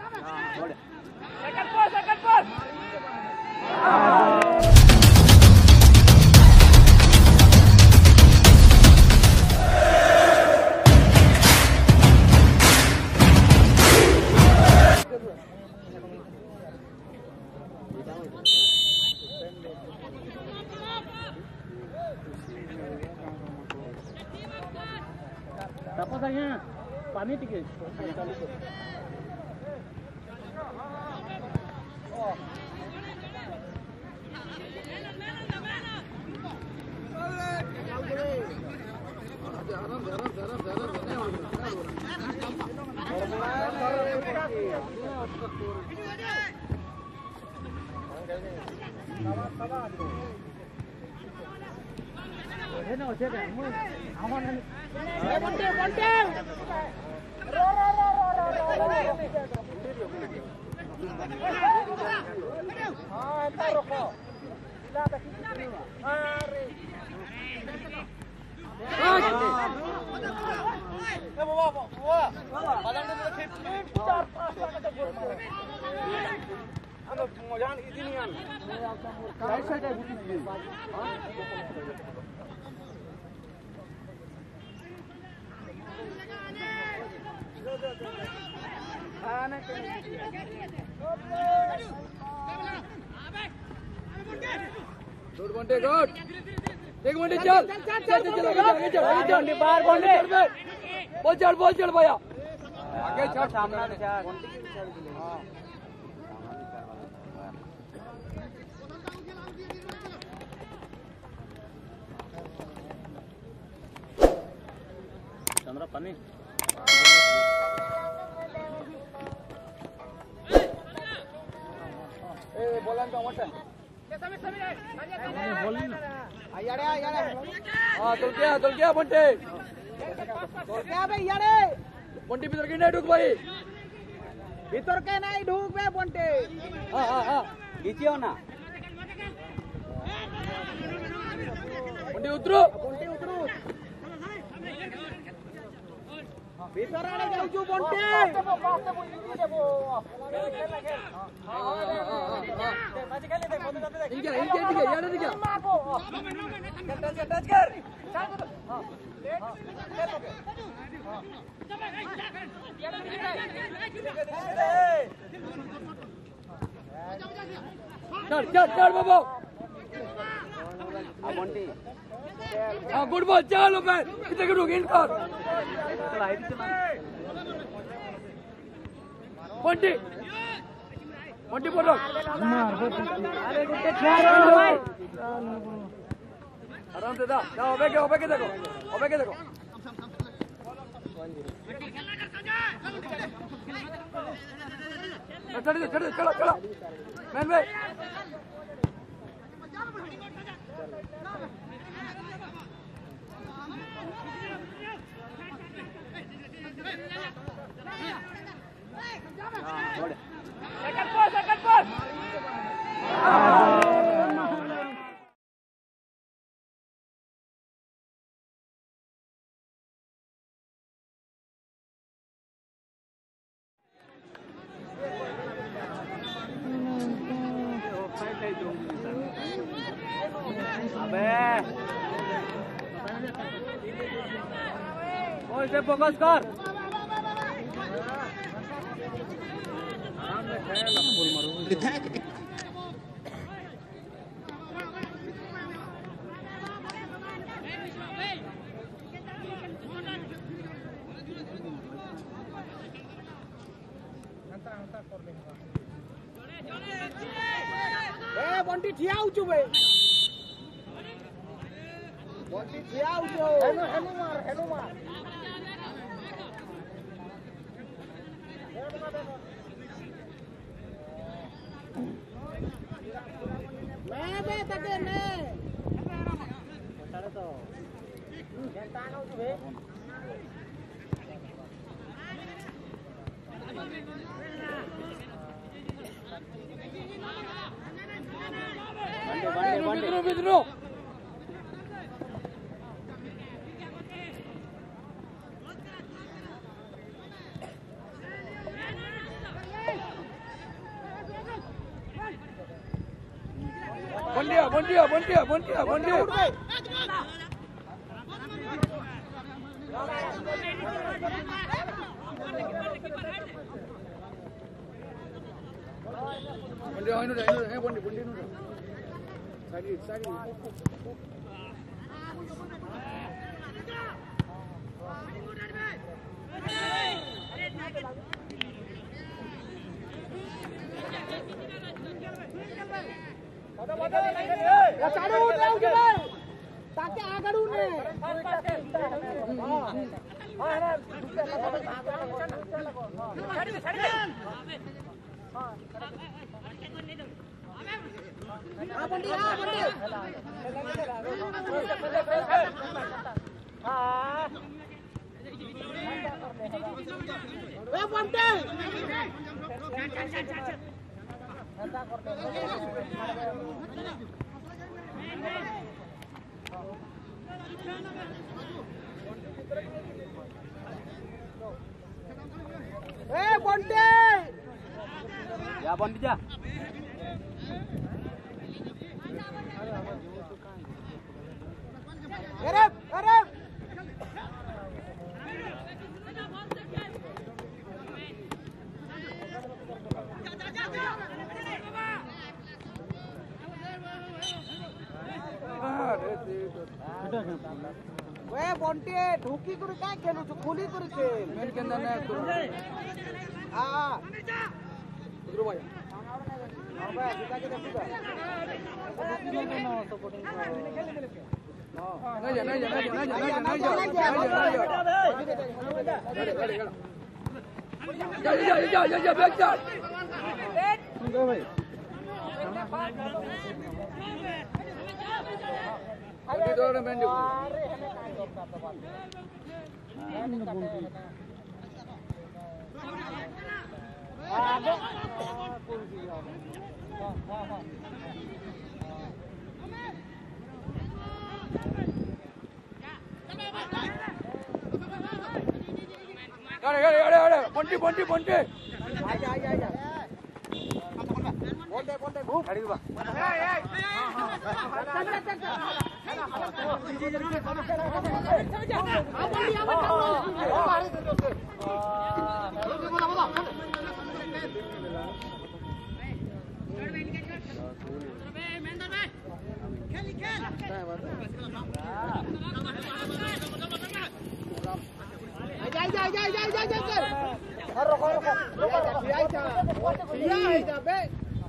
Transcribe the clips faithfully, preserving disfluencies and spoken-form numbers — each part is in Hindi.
Second pass, second pass. Tapos aja panik dikit. Good one, take out. Take one, चल. चल चल चल चल आगे चल आगे चल. बाहर बॉन्डे. बोल चल बोल चल भैया. आगे चल सामने से चार. चंद्रा पानी. ए बोलन का मत. यारे यारे हां चल क्या चल क्या बंटे चल क्या भाई यारे बंटी भीतर के नहीं ढुक भाई भीतर के नहीं ढुक बे बंटे हां हां हां नीचे ना बंटी उतरो बंटे उतरो भीतर आने जाऊ छु बंटे फास्ट बोली देबो हां हां मैच खेले दे बंद कर दे इनके इनके इनके यार इनके टच कर टच कर हां चल चल चल बाबू आ बंटी हां गुड बॉल चल ओपन कितने के रुक इन कर बंटी बंटी बोलो अरे गुट्टे खेल भाई आराम से दा जाओ ओबे के ओबे के देखो ओबे के देखो चल चल चल चलो चलो मैन भाई Second pass, second pass. और से फोकस कर ए बंटी ठिया उचु बे बंटी ठिया उचु हेलो हेलो मार हेलो मार मैं बे तके ने तो जनता न उचु बे बंटे बंटे बिद्रो बिद्रो बंटिया बंटिया बंटिया बंटिया बंटिया बंटिया इनु इनु ए बंटी बंटी इनु साइड साइड चालू देऊ की नाही ताके आगडू ने हां हां छाडी छाडी हां बंडी हां बंडी हां ए बंटी ऐसा करते ए बंटी या बंटी जा अरे अरे वे बंटी ढुकी कर काय खेलू छु खुली कर खेल मेन के अंदर ना करो हां उधर भाई हां भाई जिता के देखिबा नो सपोर्टिंग हां नहीं जा नहीं जा नहीं जा नहीं जा नहीं जा नहीं जा जा जा जा जा बैक जा सुन भाई अभी दौड़ में बैठ अरे हमें काय करता तो बात हां कौन सी हां हां हां अरे अरे अरे अरे बंटी बंटी बंटी आजा आजा आजा बोल दे बोल दे घूम खड़ी बा ए ए चल चल चल आ बंडी आ बंडी ओ मारी दे दो बोला बोला खेल खेल जा जा जा जा जा जा कर अरे रुको रुको रुको आई जा या आई जा बे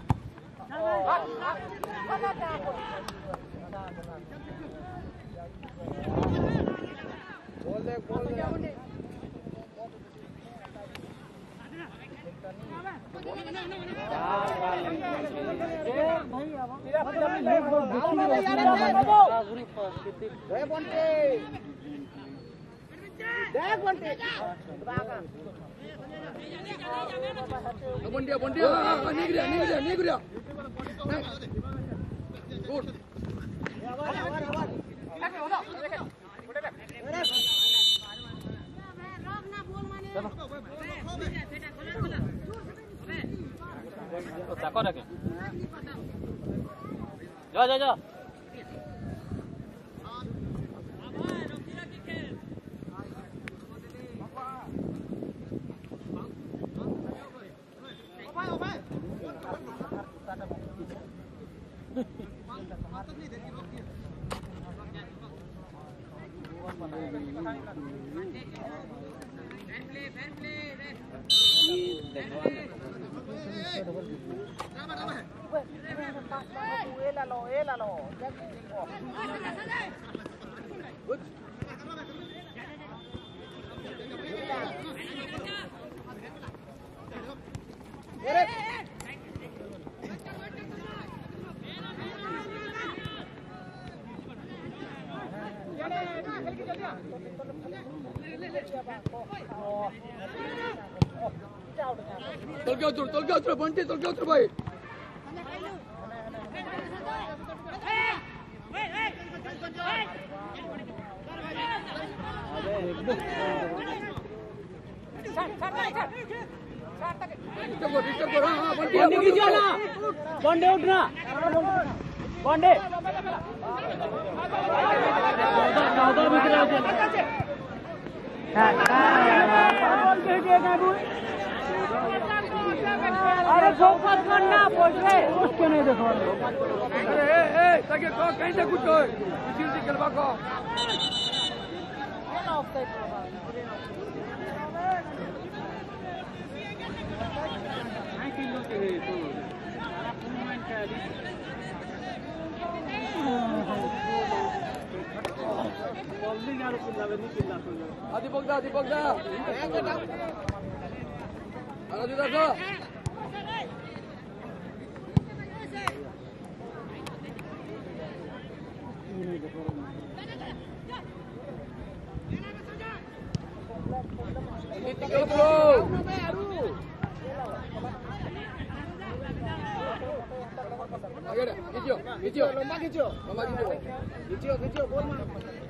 बोल दे बोल दे भाई बंटे देख बंटे बंटिया बंटिया नहीं गिरा नहीं गिरा नहीं गिरा गुड जा जा जा चल के उतर चल के उतर बंटी चल के उतर भाई बंडे उठना বন্ডে अरे फोकस करना पोछे उसके नहीं देखो अरे ए ए ताकि को कहीं से कुछ हो किसी से गलबा को आदि बगदा आदि बगदा आदि दादा Tiga puluh. Agak dah, kecil, kecil, lomba kecil, lomba kecil, kecil, kecil, bol mana?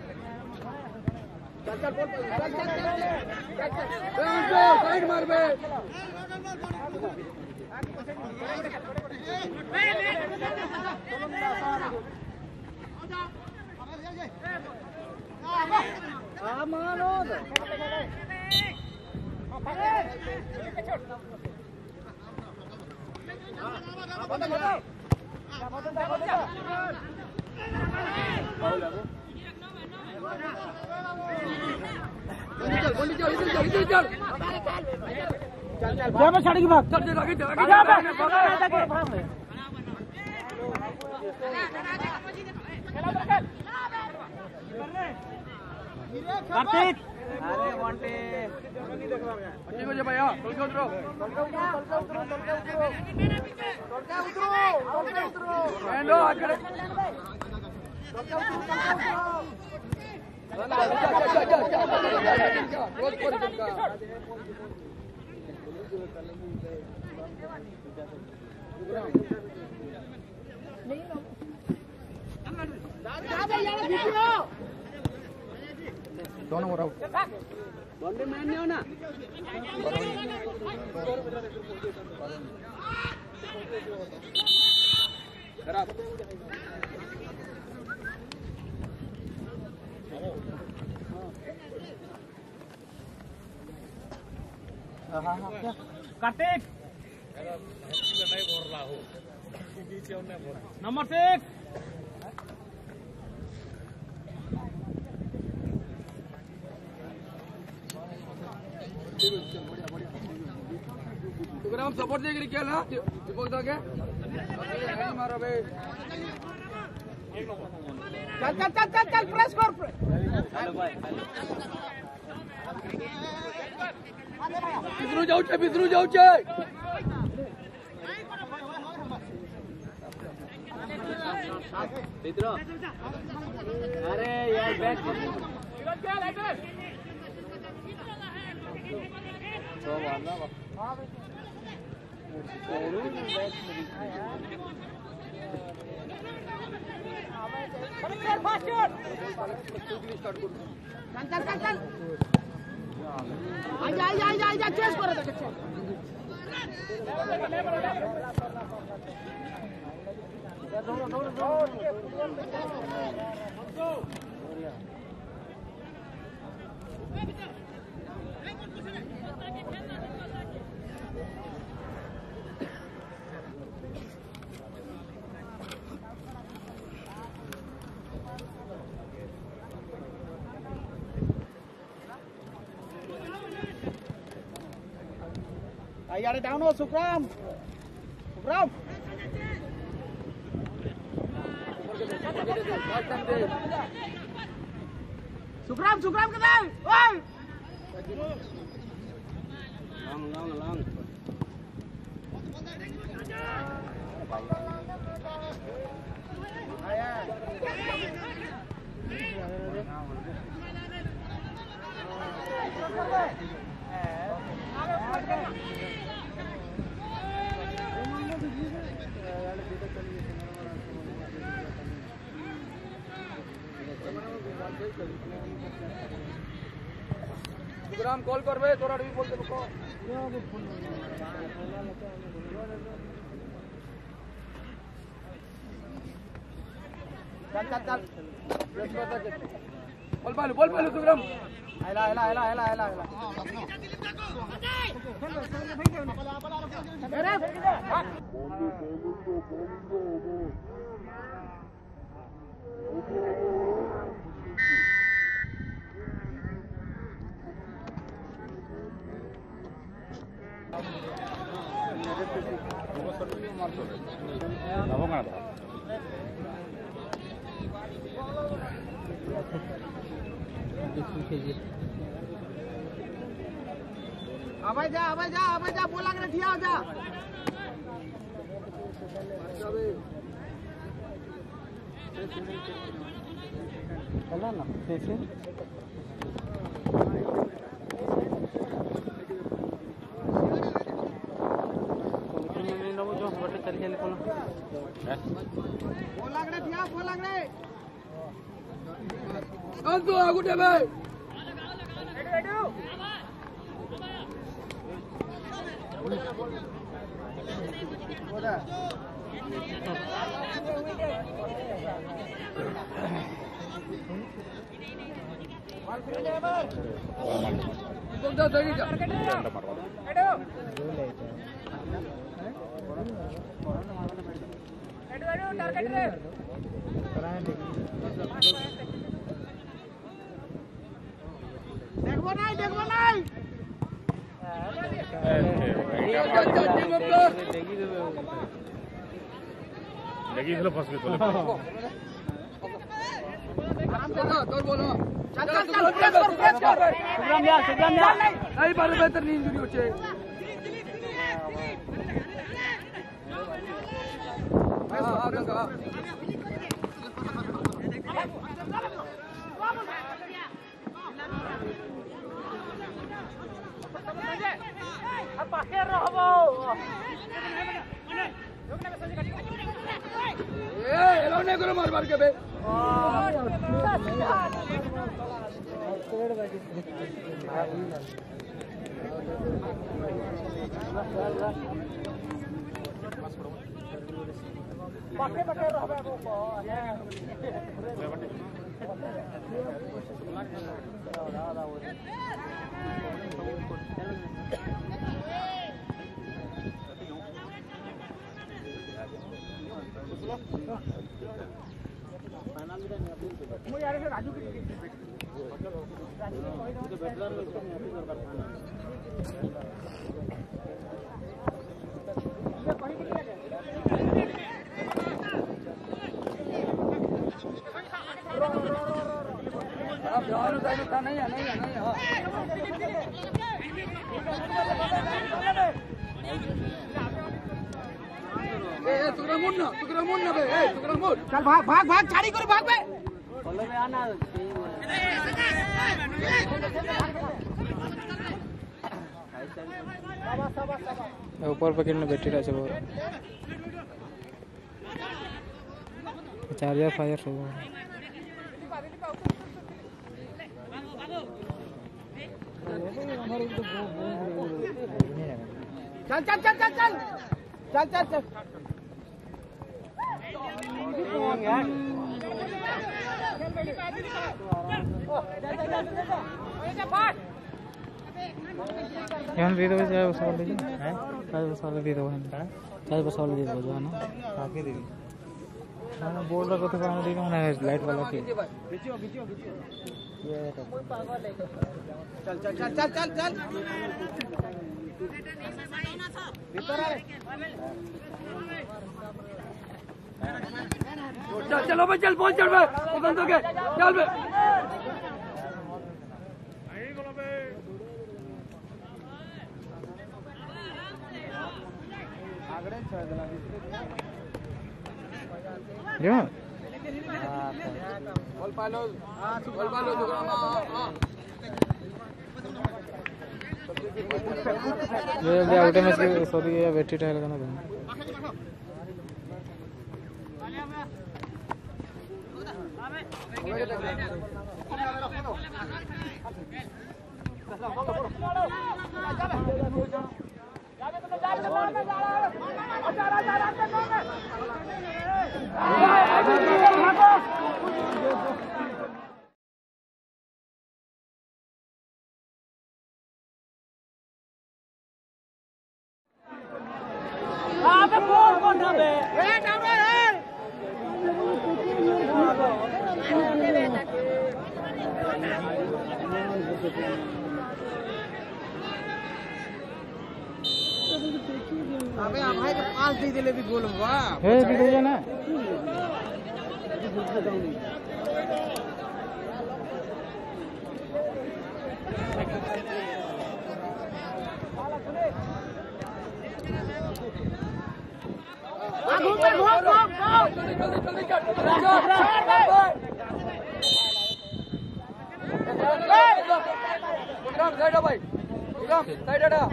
Cacat bol, cacat, cacat, cacat. Jangan, side mar be. Aman od. की बात चल चल आगे चल कार्तिक अरे वांटे ठीक हो जा भैया चल के उतरो एंडो आगे क्लोज कर इनका दोनों हो रहा हूँ बॉन्डे मैन नहीं हो ना खराब Kartik number six program support देगी क्या ना दीपक दा के हैंड मारो बे चल चल चल चल चल प्रेस कर पितरू जाऊ छे पितरू जाऊ छे पितरू अरे यार बैक तो वाला चल चल चल आजा आजा आजा आजा चेस करो यार डाउन हो सुखराम सुखराम सुखराम सुखराम किधर ओए लॉन्ग लॉन्ग लॉन्ग आया प्रोग्राम कॉल करबे तोरा भी बोल दे को चल चल चल बोल पालो बोल पालो सुग्राम आयला आयला आयला आयला आयला आयला अरे अबे जा अबे जा अबे जा बोला के ठिया हो जा चला ना कैसे बोला के ठिया बोला के अंतु आगुटे भाई रेडी बोला बोलता सही जा देखो नहीं देखो नहीं लगी चलो फंस गए चलो তোর বলো चल चल चल प्रेस कर प्रेस कर सुग्राम जा सुग्राम जा नहीं बारे बेहतर नींद भी होचे हां हां गंगा अब पाके रहबो ए एलोने करो मार मार के बे पाके पाके रहबो मु यार से राजू की राजू को कहि दो बेटलार में इसको नहीं दरकार खाना ये कहि के लिया अब जानो जानो था नहीं है नहीं है नहीं हां ए सुग्रामुन ना सुग्रामुन ना बे ए सुग्रामुन चल भाग भाग भाग छाड़ी कर भाग बे बोलो बे आना ऊपर पकड़ में बैठी रहा सब चार्जर फायर सब चल चल चल चल चल चल चल चल यहाँ दे दो चाहे बस वाले जी हैं चाहे बस वाले दे दो हैं चाहे बस वाले दे दो जो है ना काफी दे दी हाँ बोल रहा तो कहाँ दे दो ना लाइट वाला के बिचियो बिचियो बिचियो ये चल चल चल चल चल चल भीतर आ चल चलो भाई चल पहुंच चल बे उधर तो के चल बे आगड़े छह जना जो बोल पालो बोल पालो सुग्राम हां ये भी आउटे में से सॉरी ये बैठी टाइल का ना जा अबे कौन कौन था बे? ए डाउन है। अबे आप भाई के पास दे दिले भी गोल हुआ। हे दे दे ना। घूम घूम घूम घूम। जल्दी जल्दी जल्दी कर। विक्रम साइड आ भाई। विक्रम साइड हटा।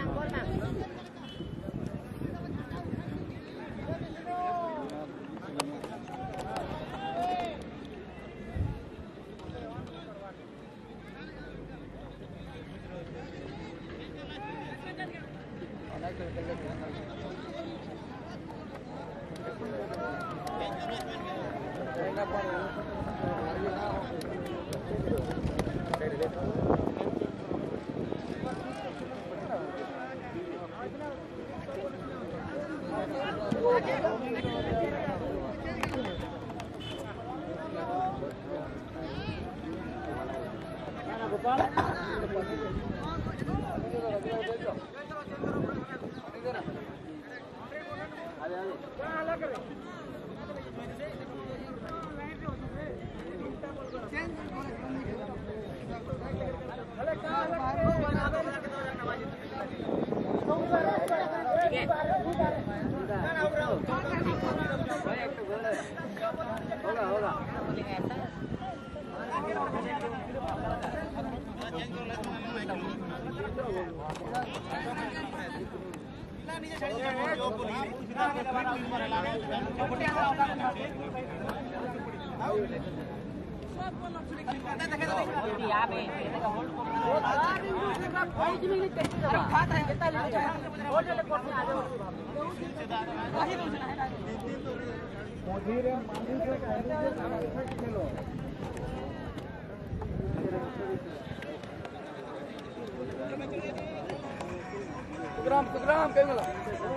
Program, program, kayo lang.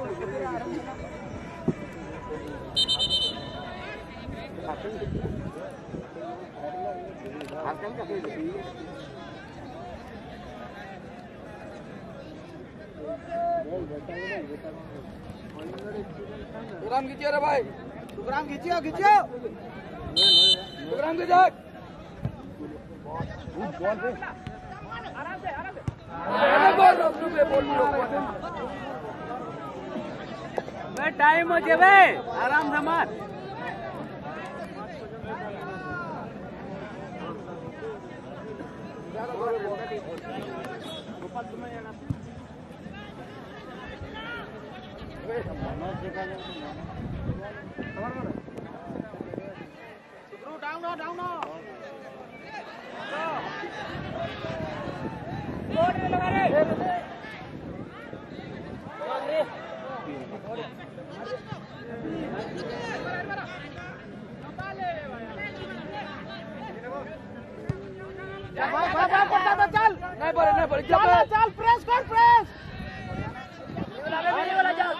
Program खींचिए रे भाई. प्रोग्राम खींचियो खींचियो। प्रोग्राम खींचो. आराम से आराम से बोल रहा हूँ बोल बे टाइम हो जावे आराम से मार। डाउन हो डाउन हो। बोर्ड में लगा रे चल नहीं पड़े नहीं पड़े चल चल प्रेस कर प्रेस। वाला जाओ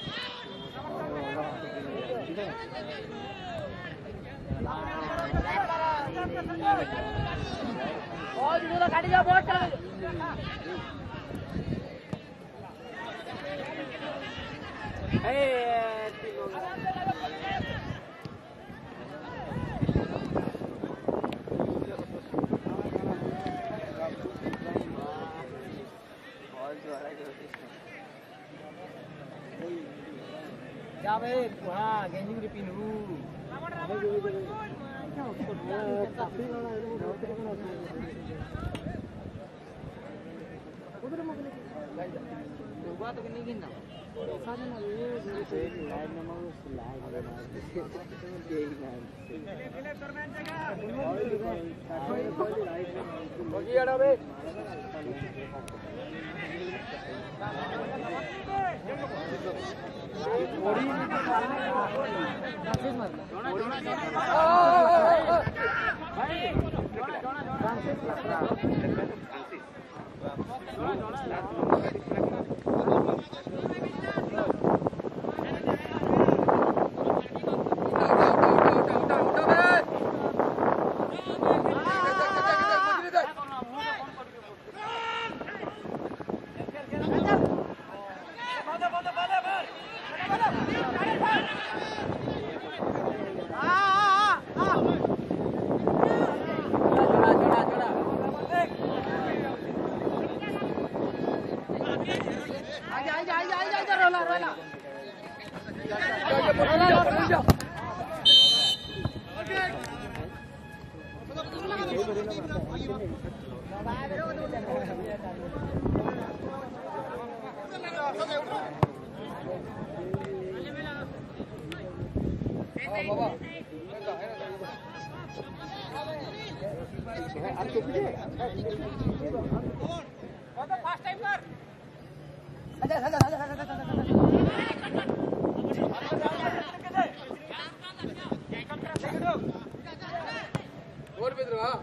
और दूर गाड़ी जाओ बहुत चला जा बे हाँ गेंजिंग रिपीन हूँ बात तो नहीं गिनना भाई और भी दरवा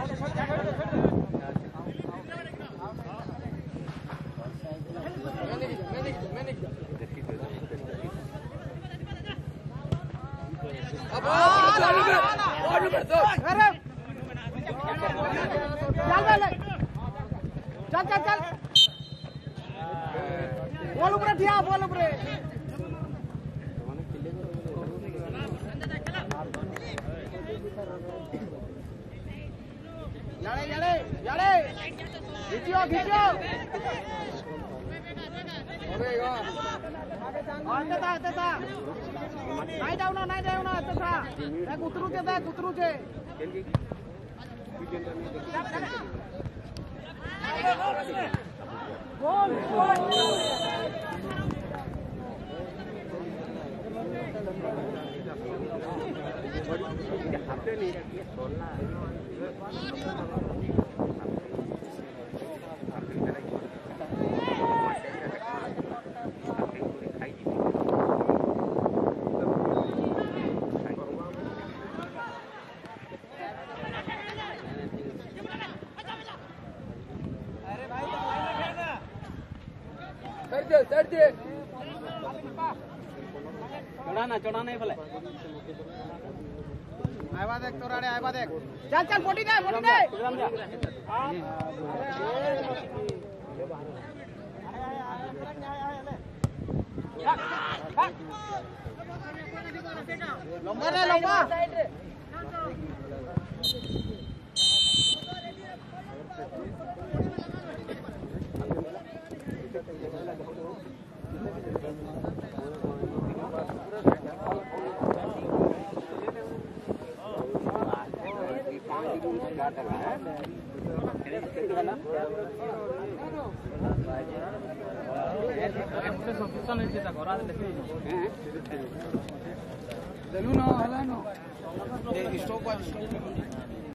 मैंने मैंने मैंने अब और नंबर दो चल चल चल बॉल ऊपर ठिया बॉल ऊपर याले याले याले खींचो खींचो अबे यो आता था आता था नहीं जाओ ना नहीं जाओ ना आता था मैं उतरू के मैं उतरू के गोल गोल हाथ नहीं रखिए बोलना दे दे दे चढ़ाना चढ़ा नहीं भले आवा देख तो राड़े आवा देख चल चल पोटी दे पोटी दे लंबा रे लंबा चलू ना हला ना स्टॉप